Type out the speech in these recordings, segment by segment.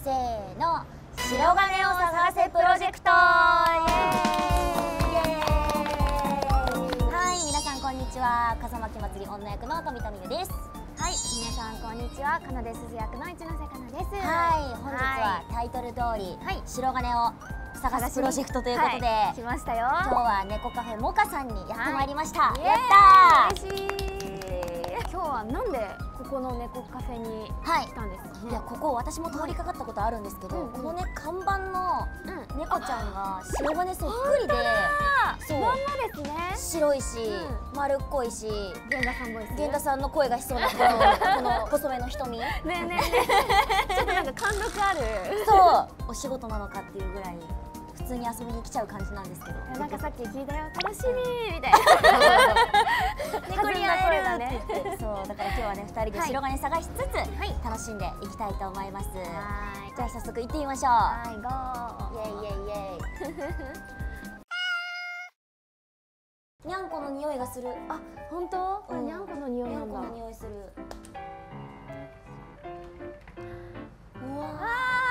せーの、白金を探せプロジェクト。イエーイ、イエーイ。はい、皆さんこんにちは。笠巻祭り女役の富田美優です。 はい、皆さんこんにちは。かなで鈴役の一ノ瀬かなです。 はい、本日はタイトル通り、白金を探すプロジェクトということで、 来ましたよ。 今日は猫カフェモカさんにやってまいりました。やったー。嬉しい。今日はなんでここの猫カフェに来たんですかね。 いや、ここ私も通りかかったことあるんですけど、このね看板の猫ちゃんが白金そっくりで、 そうまんまですね。 白いし丸っこいし、 源田さんボイス、 源田さんの声がしそうなこの細めの瞳。ねえねえねえ、ちょっとなんか貫禄ある。 そう、お仕事なのかっていうぐらい普通に遊びに来ちゃう感じなんですけど、 なんかさっき聞いたよ、楽しみみたいな。 猫に会えるって言って、そうだから今日はね2人で白金探しつつ楽しんでいきたいと思います。じゃあ早速行ってみましょう。 はい、ゴー。 イエイイエイイエイ。にゃんこの匂いがする。 あ、本当？これにゃんこの匂いなんだ。 にゃんこの匂いする。うわ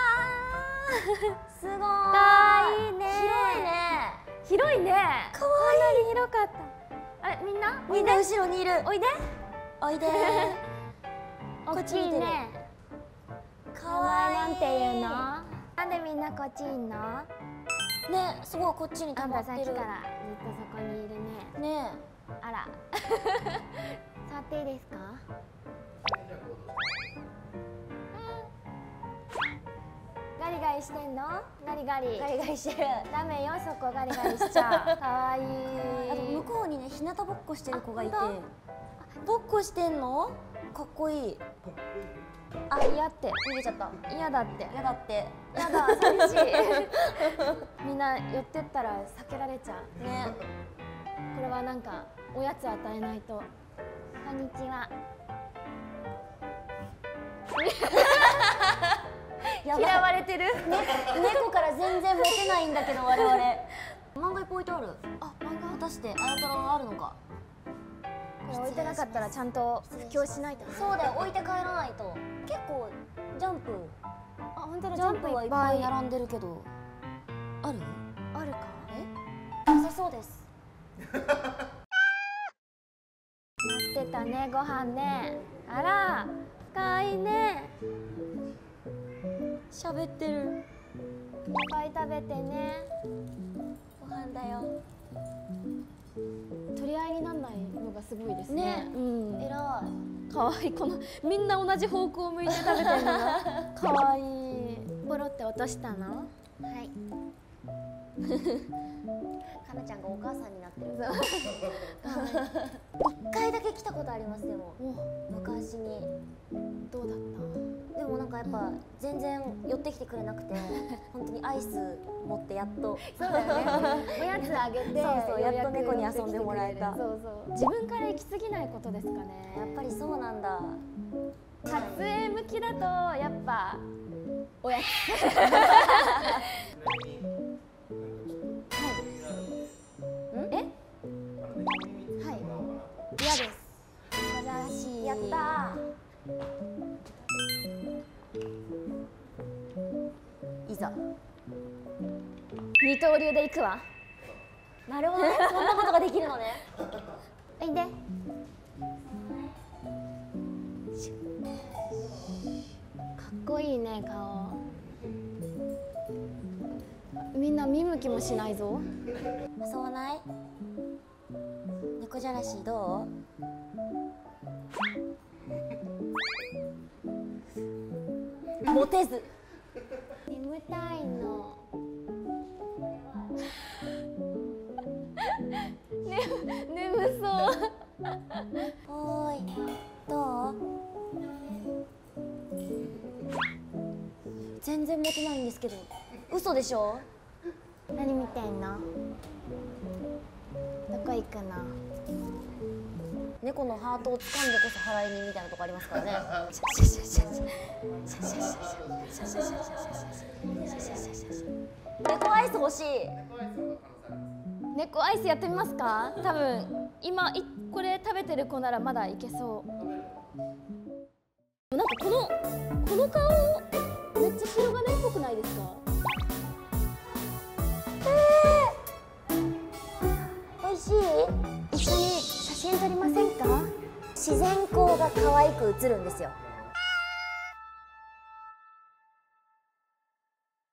ー、すごい。 かわいいね。 広いね。 広いね。 かわいい。 広かった。あれ、みんな？ みんな後ろにいる。 おいで。 おいで。 こっち見てる。 かわいい。 なんていうの？なんでみんなこっちいんの？ ね、すごいこっちに溜まってる。 さっきからずっとそこにいるね。 ね。 あら。触っていいですか？ガリガリしてんの？ガリガリ。 ガリガリしてる。 ダメよ、そこガリガリしちゃう。かわいい。 あと向こうにね、日向ぼっこしてる子がいて。ぼっこしてんの？かっこいい。 あ、嫌って。 逃げちゃった。 嫌だって。 嫌だって。 やだ、寂しい。みんな寄ってったら避けられちゃう。 ね。 これはなんかおやつ与えないと。こんにちは。嫌われてる。 猫から全然モテないんだけど我々。漫画いっぱい置いてある。 あ、漫画。 果たしてあやたらがあるのか。 これ置いてなかったらちゃんと布教しないと。 そうだよ、置いて帰らないと。結構ジャンプ。 あ、本当だ。 ジャンプはいっぱい並んでるけど。ある？ あるか。 なさそうです。 待ってたね、ご飯ね。あら、かわいいね。 喋ってる。 いっぱい食べてね。 ご飯だよ。 取り合いにならないのがすごいですね。 うん、偉い。かわいい。このみんな同じ方向を向いて食べてるのがかわいい。ポロって落としたの？はい。 かなちゃんがお母さんになってる。一回だけ来たことあります。でも昔に。 どうだった？ でもなんかやっぱ全然寄ってきてくれなくて、本当にアイス持ってやっと。 そうだよね。おやつあげて、 そうやっと猫に遊んでもらえた。 そうそう。自分から行き過ぎないことですかね。 やっぱりそうなんだ。 撮影向きだとやっぱおやつ。嫌です。アザラシ。 やったー。いざ。 二刀流で行くわ。 なるほどね。そんなことができるのね。 おいで。かっこいいね、顔。みんな見向きもしないぞ。 遊ばない？猫じゃらしどう？モテず。 眠たいの。眠そう。 おーい、どう？全然モテないんですけど。嘘でしょ？ 何見てんの？どこ行くの？ 猫のハートを掴んでこそ払いにみたいなとこありますからね。猫アイス欲しい。 猫アイスやってみますか？多分今これ食べてる子ならまだいけそう。なんかこの顔猫っちゃ白金っぽくないですか？ 美味しい？一緒に写真撮りませんか？自然光が可愛く映るんですよ。